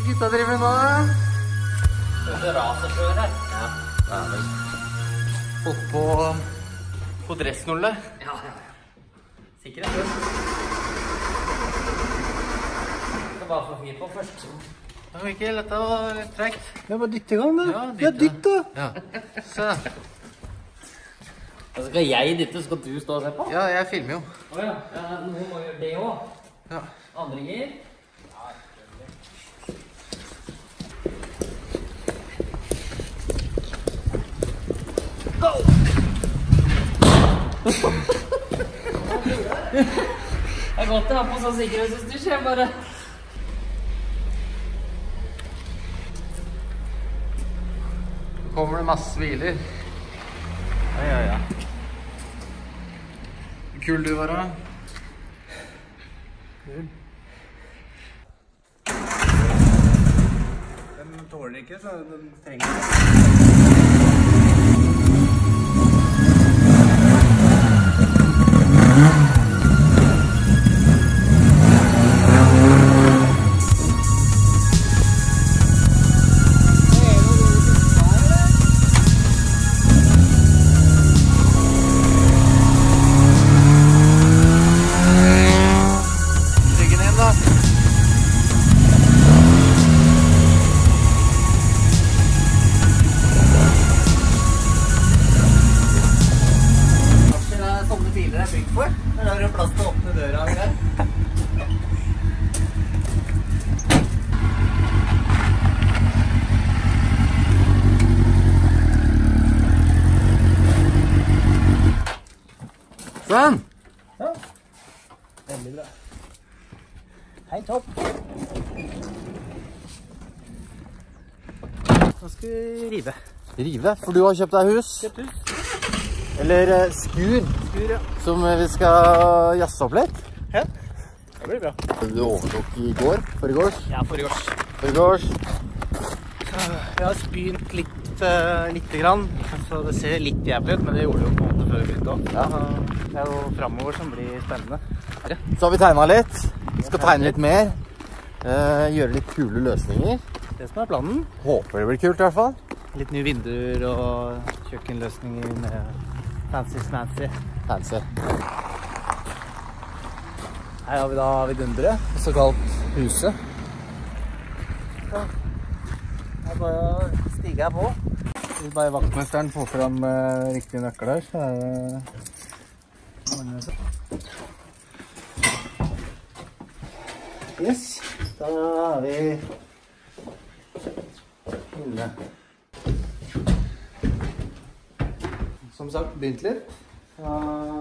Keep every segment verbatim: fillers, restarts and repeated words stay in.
gutta driver med nå? Det raser før her. Ja, det er vel. Fått på, på dressnullet. Ja, ja, ja. Sikkerhet. Det var for fyr på først. Ja, Mikkel, dette var litt trekt. Ja, bare dytt i gang da. Ja, Ja, dytt da. Ja, så. Da skal jeg dytte, så skal du stå og se på? Ja, jeg filmer jo. Åja, ja, noen må gjøre det også. Ja. Andre gir. Go! Det er godt å ha på sånn sikkerhetsutstyr, jeg bare... Så kommer det masse hviler. Ja, ja, ja. Kul du var da. Kul. Den tåler ikke, så den trenger det. Sånn! Ja, veldig bra. Hei, topp. Nå skal vi rive. Rive, for du har kjøpt deg hus. Kjøpt hus. Eller uh, skur, Skur, ja. som uh, vi skal jazze opp litt. Ja, det blir bra. Du overtok i går, forrige Ja, forrige års. Forrige års. Jeg har spynt litt, uh, litt grann, så det ser litt jævlig ut, men det gjorde det jo på en måte før vi begynte også. Ja. Det er jo fremover som blir spennende. Så har vi tegnet litt. Vi skal tegne litt mer. Uh, gjøre litt kule løsninger. Det som er planen. Håper det blir kult i hvert fall. Litt nye vinduer og kjøkkenløsninger med fancy-smancy. Fancy. Her har vi da vidundere, så kalt huset. Så, her bare stiger jeg på. Hvis bare vaktmesteren får frem uh, riktige nøkler, så er det... Yes, da er vi inne. Som sagt, begynt litt. Så,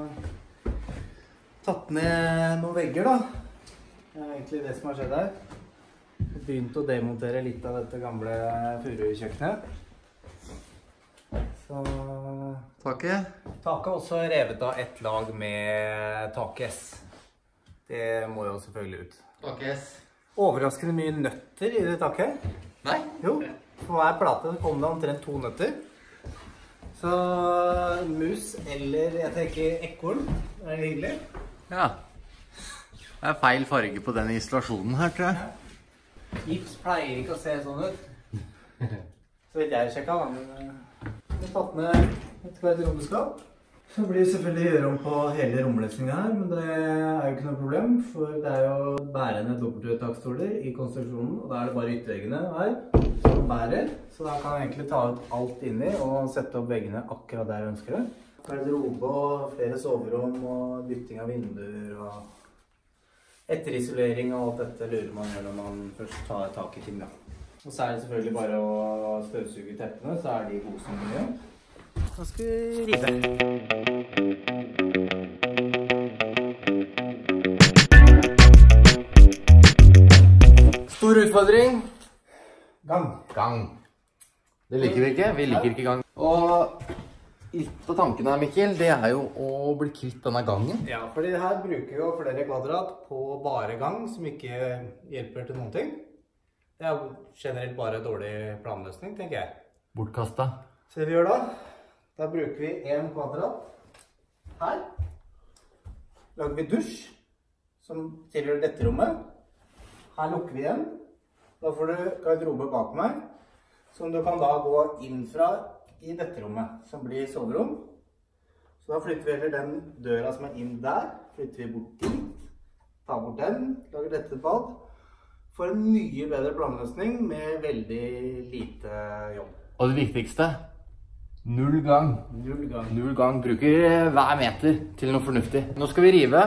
tatt ned noen vegger da. Det er egentlig det som har skjedd her. Begynt å demontere litt av dette gamle furukjøkkenet. Så... Taket. Taket er også revet av et lag med takes. Det må jo selvfølgelig ut. Takes. Overraskende mye nøtter i det taket. Nei? Jo, på hver plate kom det omtrent to nøtter. Så mus eller jeg tenker ekorn er hyggelig. Ja. Det er feil farge på denne isolasjonen her, tror jeg. Gips pleier ikke å se sånn ut. Så vidt jeg sjekket, men vi har tatt ned et hvert rommeskap. Så blir det selvfølgelig gjøre om på hele romløsningen her, men det er jo ikke noe problem, for det er jo bærende dobbelttakstoler i konstruksjonen, og da er det bare ytterveggene her som bærer. Så da kan jeg egentlig ta ut alt inni og sette opp veggene akkurat der jeg ønsker det. Garderobe og flere soverom og bytting av vinduer og etterisolering og alt dette lurer man gjør når man først tar tak i ting da. Og så er det selvfølgelig bare å støvsuge teppene, så er de gode som mye. Nå skal vi rive. Stor utfordring. Gang. Gang. Det liker vi ikke. Vi liker ikke gang. Og litt av tanken her, Mikkel, det er jo å bli kvitt denne gangen. Ja, fordi her bruker vi jo flere kvadrat på bare gang, som ikke hjelper til noen ting. Det er jo generelt bare dårlig planløsning, tenker jeg. Bortkastet. Så det vi gjør da, da bruker vi en kvadrat her. Lager vi dusj, som tilhører dette rommet. Her lukker vi igjen. Da får du garderobe bak meg, som du kan da gå inn fra i dette rommet, som blir soverom. Så da flytter vi heller den døra som er inn der, flytter vi bort dit, tar bort den, lager dette bad. For en mye bedre planløsning med veldig lite jobb. Og det viktigste, null gang. Null gang. Null gang. Bruker hver meter til noe fornuftig. Nå skal vi rive.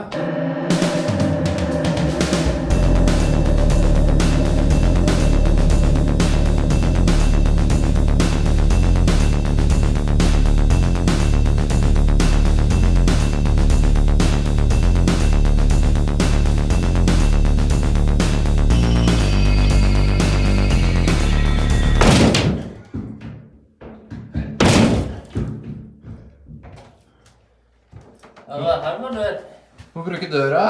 Ja, her var dør. Må bruke døra.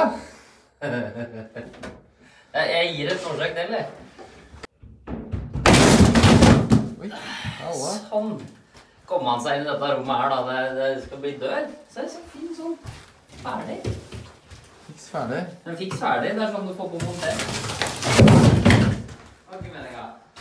Jeg, jeg gir et forsøk til, eller? Oi, alla. Sånn. Kom han seg inn i dette rommet her da, det, det skal bli dør. Så er det så fin sånn. Ferdig. Fiks ferdig. Den fiks ferdig, det er sånn du får på montert. Det var ikke meningen.